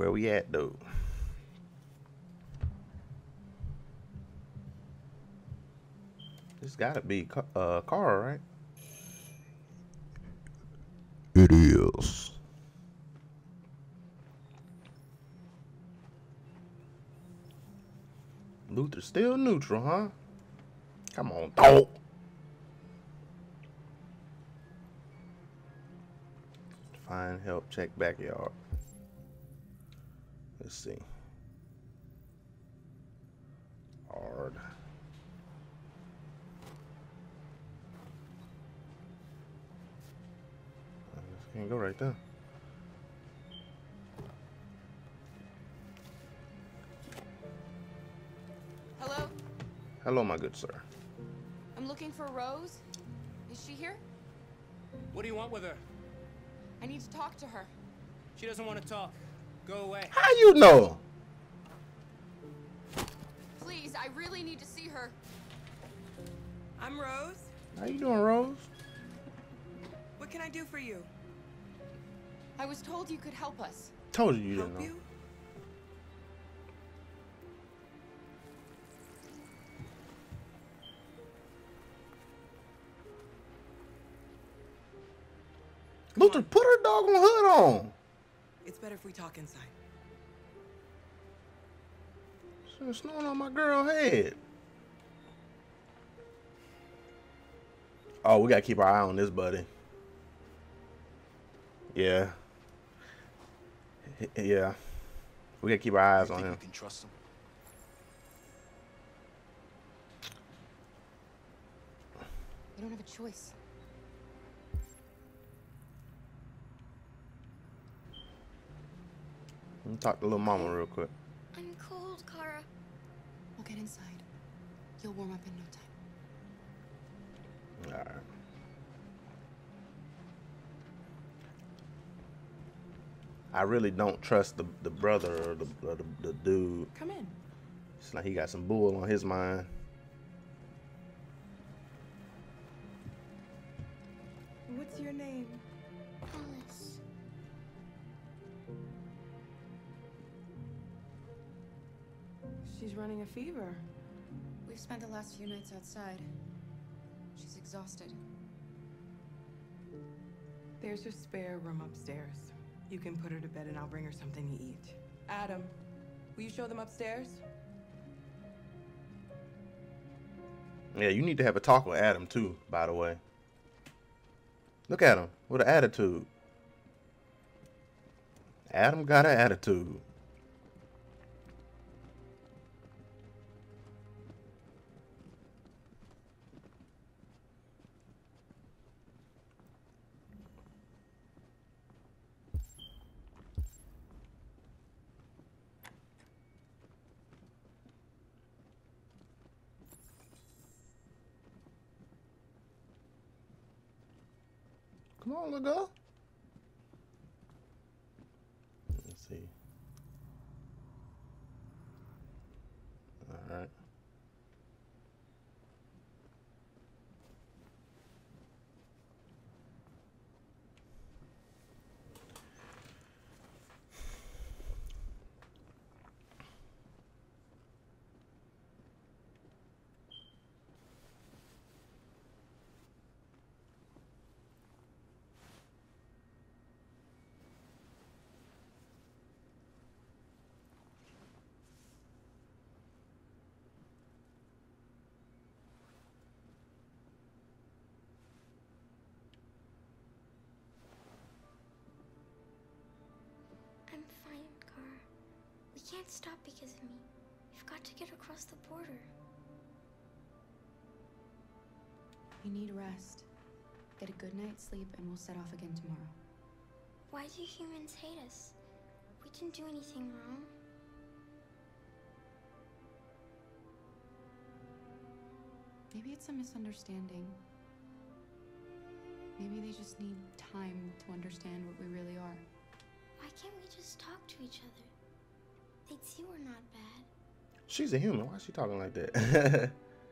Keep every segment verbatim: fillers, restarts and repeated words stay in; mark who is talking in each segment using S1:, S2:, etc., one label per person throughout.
S1: Where we at, though? This gotta be uh car, right? It is. Luther still neutral, huh? Come on, dog. Find help, check backyard. Let's see. Hard. I can't go right there.
S2: Hello?
S1: Hello, my good sir.
S2: I'm looking for Rose. Is she here?
S3: What do you want with her?
S2: I need to talk to her.
S3: She doesn't want to talk. Go away.
S1: How you know?
S2: Please, I really need to see her.
S4: I'm Rose.
S1: How you doing, Rose?
S4: What can I do for you?
S2: I was told you could help us.
S1: Told you you
S4: Help
S1: didn't know.
S4: you?
S1: Luther, put her doggone hood on.
S4: It's better if we talk inside.
S1: She's snowing on my girl head. Oh, we gotta keep our eye on this, buddy. Yeah. Yeah. We gotta keep our eyes
S5: You
S1: on
S5: think
S1: him.
S5: you can trust him?
S2: You don't have a choice.
S1: Let me talk to little mama real quick.
S6: I'm cold, Kara.
S2: We'll get inside. You'll warm up in no time.
S1: All right. I really don't trust the the brother or the or the, the dude.
S4: Come in.
S1: It's like he got some bull on his mind.
S4: What's your name?
S6: Alice.
S4: She's running a fever.
S2: We've spent the last few nights outside. She's exhausted.
S4: There's a spare room upstairs. You can put her to bed and I'll bring her something to eat. Adam, will you show them upstairs?
S1: Yeah, you need to have a talk with Adam too, by the way. Look at him with an attitude. Adam got an attitude. Come on, little girl. Let's see. All right.
S6: I'm fine, Kara. We can't stop because of me. We've got to get across the border.
S2: You need rest. Get a good night's sleep and we'll set off again tomorrow.
S6: Why do humans hate us? We didn't do anything wrong.
S2: Maybe it's a misunderstanding. Maybe they just need time to understand what we really are.
S6: Why can't we just talk to each other? They'd see we're not bad.
S1: She's a human. Why is she talking like that?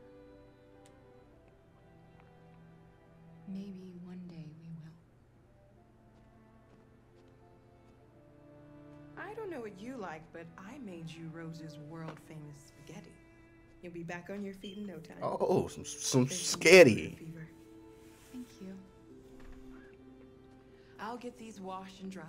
S2: Maybe one day we will.
S4: I I don't know what you like, but I made you Rose's world-famous spaghetti. You'll be back on your feet in no time.
S1: Oh, some some
S4: There's some
S1: sketty.
S4: fever.
S2: Thank you.
S4: I'll get these washed and dried.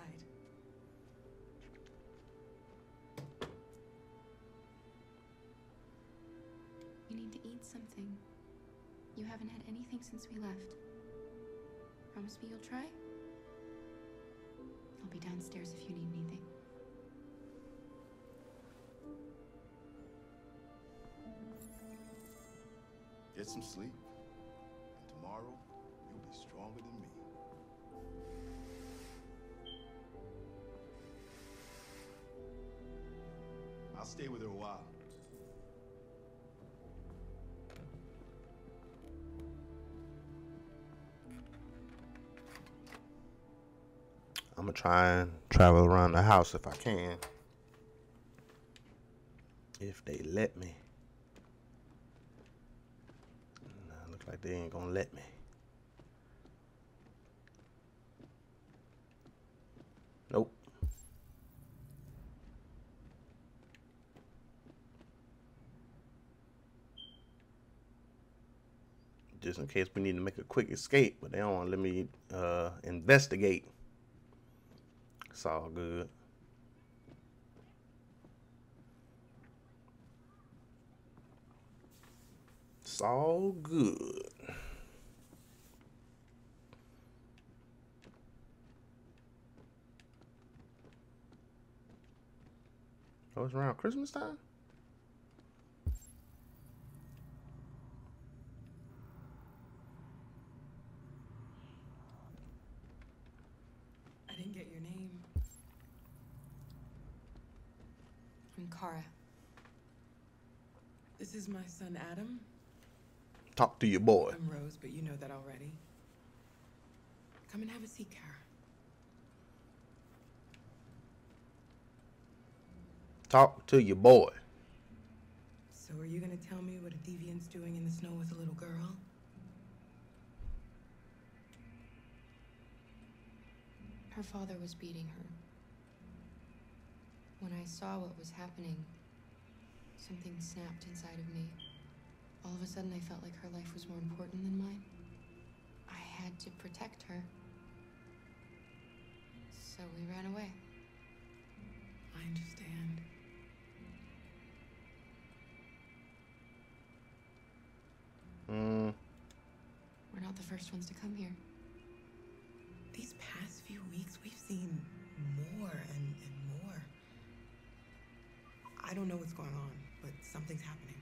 S2: You need to eat something. You haven't had anything since we left. Promise me you'll try? I'll be downstairs if you need anything.
S5: Get some sleep, and tomorrow you'll be stronger than me. I'll stay with her a while.
S1: I'm gonna try and travel around the house if I can. If they let me. Nah, look like they ain't gonna let me. Nope. Just in case we need to make a quick escape, but they don't want to let me uh, investigate. It's all good. It's all good. Oh, it's around Christmas time?
S4: I didn't get your name.
S2: I'm Kara.
S4: This is my son, Adam.
S1: Talk to your boy.
S4: I'm Rose, but you know that already. Come and have a seat, Kara.
S1: Talk to your boy.
S4: So are you gonna tell me what a deviant's doing in the snow with a little girl?
S2: Her father was beating her. When I saw what was happening, something snapped inside of me. All of a sudden, I felt like her life was more important than mine. I had to protect her. So we ran away.
S4: I understand.
S1: Mm.
S2: We're not the first ones to come here.
S4: These past few weeks, we've seen more and, and more. I don't know what's going on, but something's happening.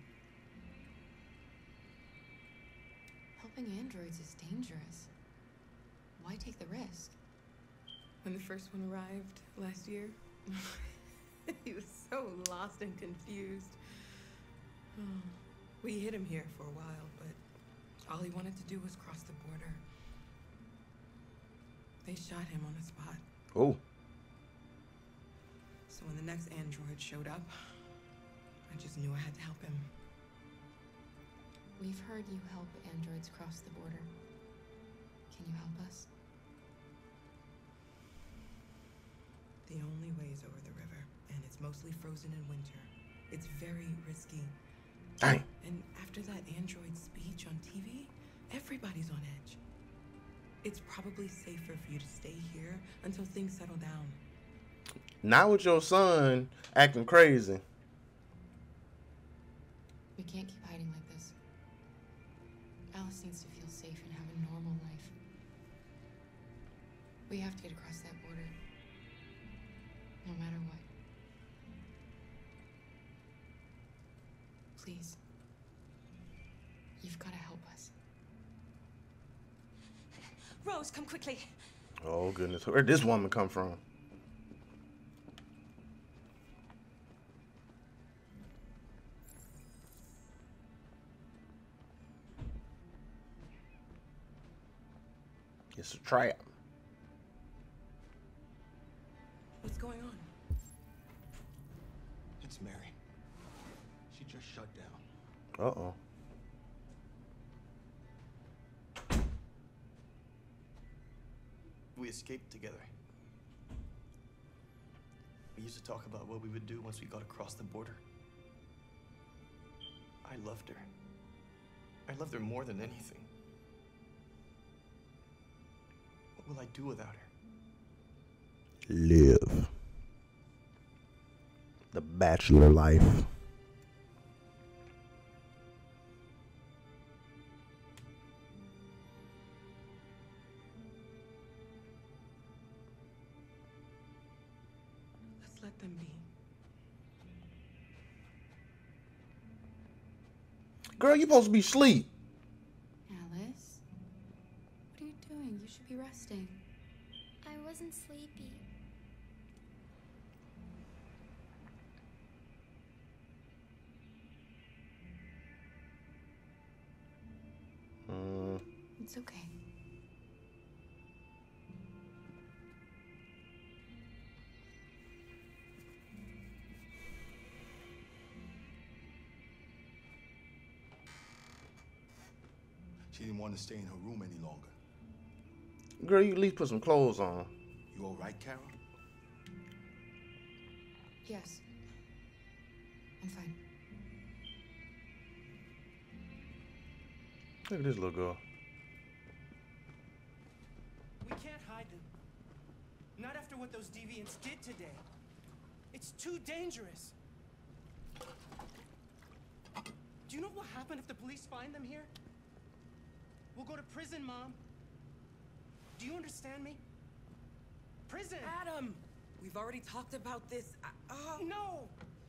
S2: Helping androids is dangerous. Why take the risk?
S4: When the first one arrived last year, he was so lost and confused. Oh, we hid him here for a while, but all he wanted to do was cross the border. They shot him on the spot.
S1: Oh.
S4: So when the next android showed up, I just knew I had to help him.
S2: We've heard you help androids cross the border. Can you help us?
S4: The only way is over the river, and it's mostly frozen in winter. It's very risky.
S1: Dang.
S4: And after that android speech on T V, everybody's on edge. It's probably safer for you to stay here until things settle down.
S1: Not with your son acting crazy.
S2: We can't keep hiding like this. Alice needs to feel safe and have a normal life. We have to get across that border. No matter what. Please. You've got to help us.
S7: Rose, come quickly.
S1: Oh, goodness. Where'd this woman come from? It's a trap.
S4: What's going on?
S5: It's Mary. She just shut down.
S1: Uh-oh.
S8: We escaped together. We used to talk about what we would do once we got across the border. I loved her. I loved her more than anything. What will I do without her?
S1: Live. The bachelor life.
S4: Let's let them be.
S1: Girl, you supposed to be asleep.
S2: Alice? What are you doing? You should be resting.
S6: I wasn't sleepy.
S1: Mm.
S2: It's okay.
S5: She didn't want to stay in her room any longer.
S1: Girl, you at least put some clothes on.
S5: You all right, Carol?
S2: Yes. I'm fine.
S1: Look at this little girl.
S3: We can't hide them. Not after what those deviants did today. It's too dangerous. Do you know what will happen if the police find them here? We'll go to prison, Mom. Do you understand me? Prison!
S4: Adam! We've already talked about this. I, oh.
S3: No!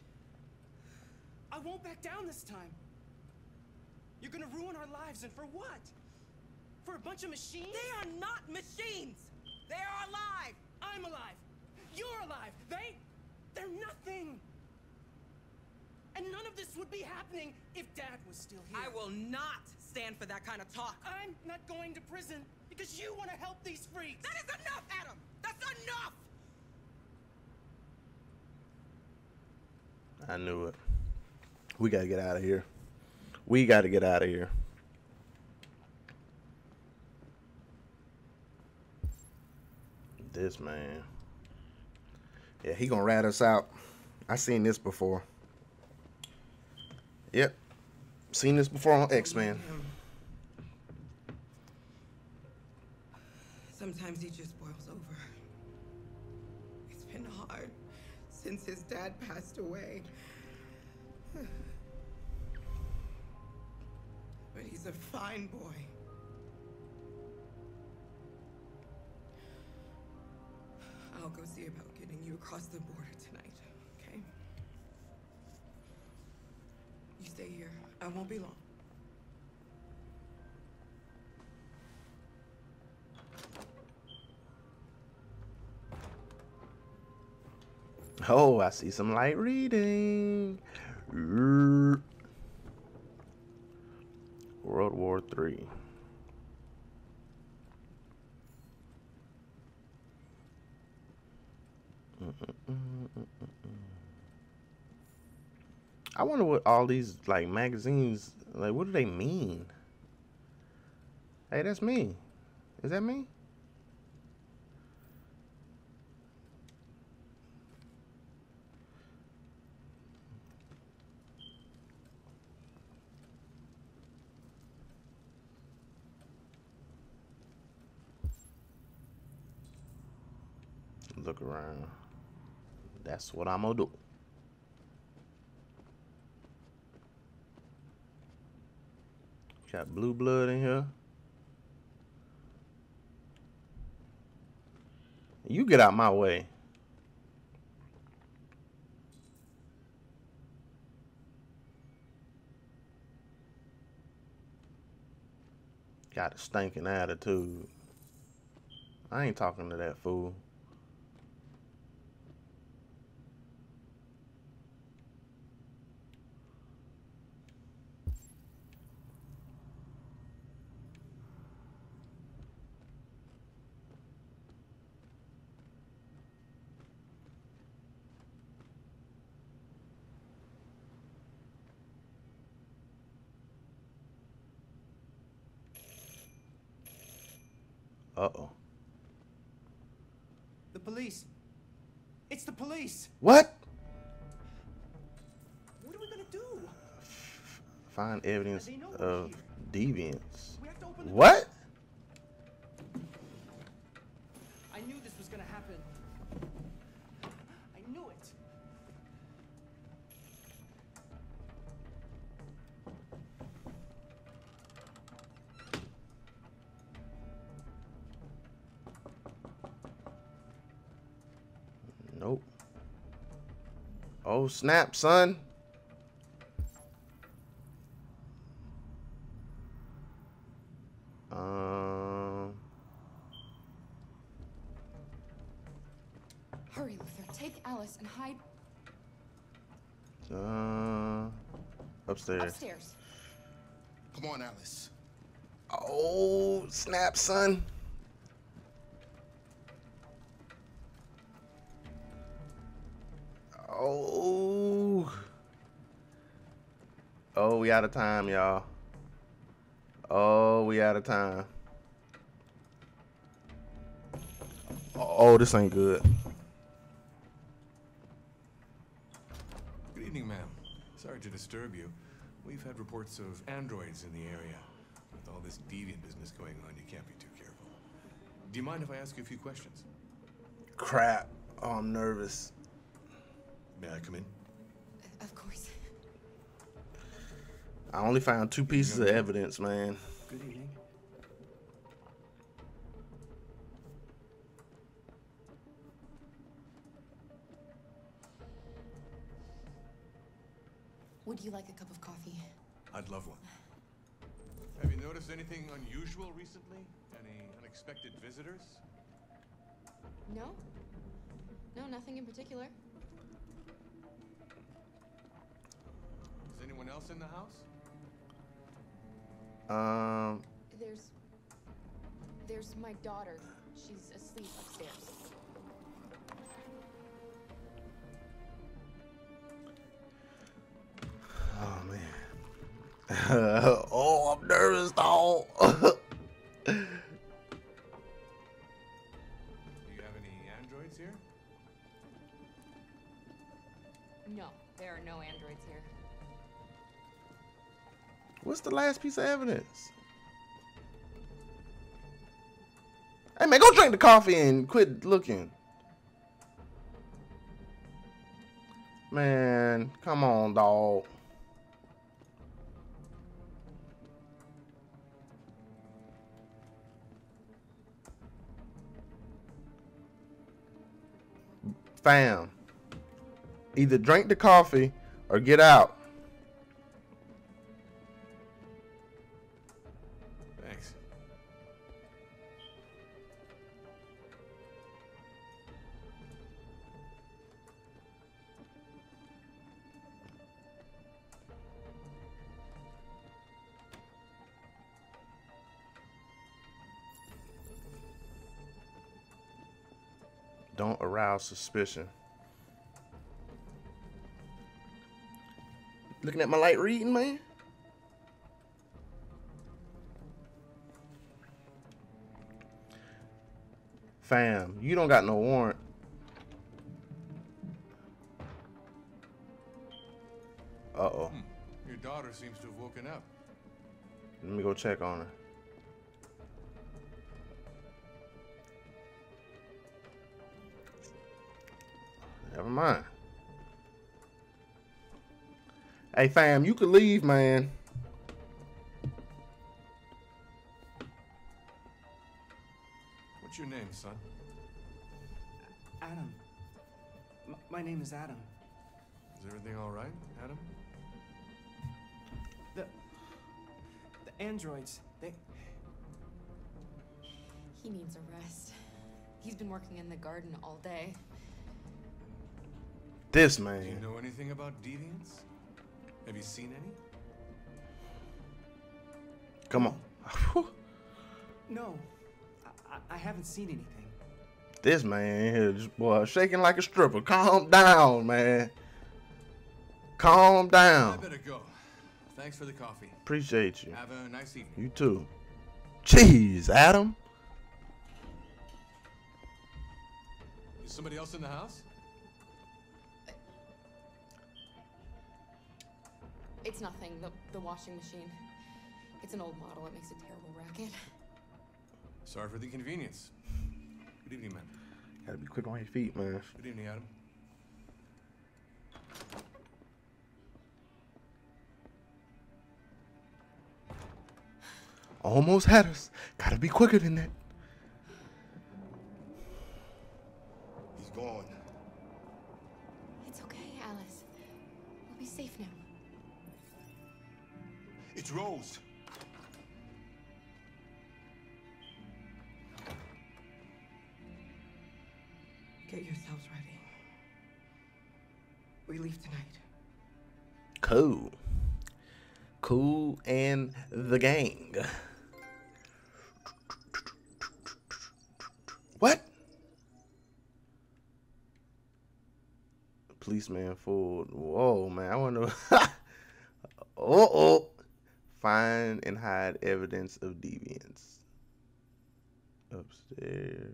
S3: I won't back down this time. You're gonna ruin our lives, and for what? For a bunch of machines?
S4: They are not machines! They are alive!
S3: I'm alive! You're alive! They... they're nothing! And none of this would be happening if Dad was still here.
S4: I will not stand for that kind of talk.
S3: I'm not going to prison because you want to help these freaks!
S4: That is enough, Adam! That's enough!
S1: I knew it. We gotta get out of here. We gotta get out of here. This man. Yeah, he gonna rat us out. I seen this before. Yep. Seen this before on X-Men.
S4: Sometimes he just boils over. It's been hard since his dad passed away. But he's a fine boy. I'll go see about getting you across the border tonight, okay? You stay here. I won't be long.
S1: Oh, I see some light reading. World War Three. I wonder what all these like magazines like. What do they mean? Hey, that's me. Is that me? Look around. That's what I'm gonna do. Got blue blood in here. You get out my way. Got a stinking attitude. I ain't talking to that fool. Uh-oh.
S3: The police. It's the the police.
S1: What?
S3: What are we gonna do?
S1: Find evidence
S3: They know we're
S1: of
S3: here.
S1: deviance.
S3: We have to open the
S1: What?
S3: I knew this was gonna happen. I knew it.
S1: Nope. Oh snap, son. Um.
S2: Hurry, Luther. Take Alice and hide
S1: Uh. Upstairs.
S2: upstairs.
S5: Come on, Alice.
S1: Oh snap, son. Oh. Oh, we out of time, y'all. Oh, we out of time. Oh, this ain't good.
S9: Good evening, ma'am. Sorry to disturb you. We've had reports of androids in the area. With all this deviant business going on, you can't be too careful. Do you mind if I ask you a few questions?
S1: Crap. Oh, I'm nervous.
S9: May I come in?
S2: Of course.
S1: I only found two pieces of evidence, man.
S3: Good evening.
S2: Would you like a cup of coffee?
S9: I'd love one. Have you noticed anything unusual recently? Any unexpected visitors?
S2: No? No, nothing in particular.
S9: Is anyone else in the house?
S1: Um,
S2: There's... There's my daughter. She's asleep upstairs.
S1: oh man. Oh, I'm nervous, dog.
S9: Do you have any androids here?
S2: No, there are no androids here.
S1: What's the last piece of evidence? Hey man, go drink the coffee and quit looking. Man, come on, dog. Fam, either drink the coffee or get out.
S9: Thanks.
S1: Don't arouse suspicion. Looking at my light reading, man. Fam, you don't got no warrant. Uh-oh.
S9: Hmm. Your daughter seems to have woken up.
S1: Let me go check on her. Never mind. Hey, fam, you could leave, man.
S9: What's your name, son?
S3: Adam. M my name is Adam.
S9: Is everything all right, Adam?
S3: The... The androids, they...
S2: He needs a rest. He's been working in the garden all day.
S1: This
S9: Do you
S1: man.
S9: know anything about deviants? Have you seen any?
S1: Come on.
S3: No, I, I, I haven't seen anything.
S1: This man here, just, boy, shaking like a stripper. Calm down, man. Calm
S9: I
S1: down.
S9: better go. Thanks for the coffee.
S1: Appreciate you.
S9: Have a nice evening.
S1: You too. Jeez, Adam.
S9: Is somebody else in the house?
S2: It's nothing. The, the washing machine. It's an old model. It makes a terrible racket.
S9: Sorry for the inconvenience. Good evening, ma'am.
S1: Gotta be quick on your feet, man.
S9: Good evening, Adam.
S1: Almost had us. Gotta be quicker than that.
S5: He's gone.
S2: It's okay, Alice. We'll be safe now.
S5: It's Rose.
S4: Get yourselves ready. We leave tonight.
S1: Cool. Cool and the gang. What? Policeman fooled. Whoa, man. I wonder. Uh oh. Find and hide evidence of deviance. Upstairs.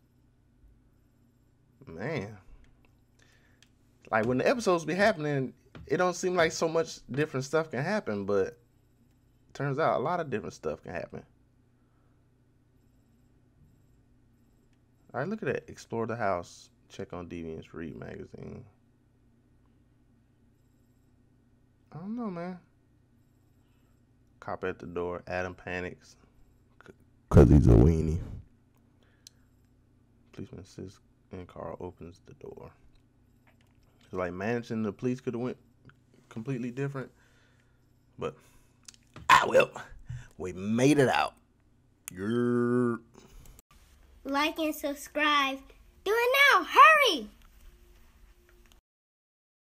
S1: Man. Like when the episodes be happening, it don't seem like so much different stuff can happen, but turns out a lot of different stuff can happen. All right, look at that. Explore the house. Check on deviants. Read magazine. I don't know, man. Cop at the door. Adam panics because he's a weenie. Policeman assists and Carl opens the door. It's like managing the police could have went completely different. But, ah, well, we made it out. Grrr.
S6: Like and subscribe. Do it now. Hurry!